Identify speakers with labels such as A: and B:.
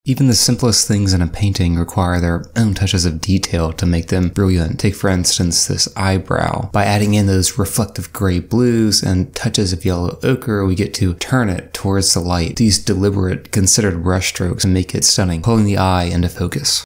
A: Even the simplest things in a painting require their own touches of detail to make them brilliant. Take for instance this eyebrow. By adding in those reflective gray blues and touches of yellow ochre, we get to turn it towards the light. These deliberate, considered brushstrokes make it stunning, pulling the eye into focus.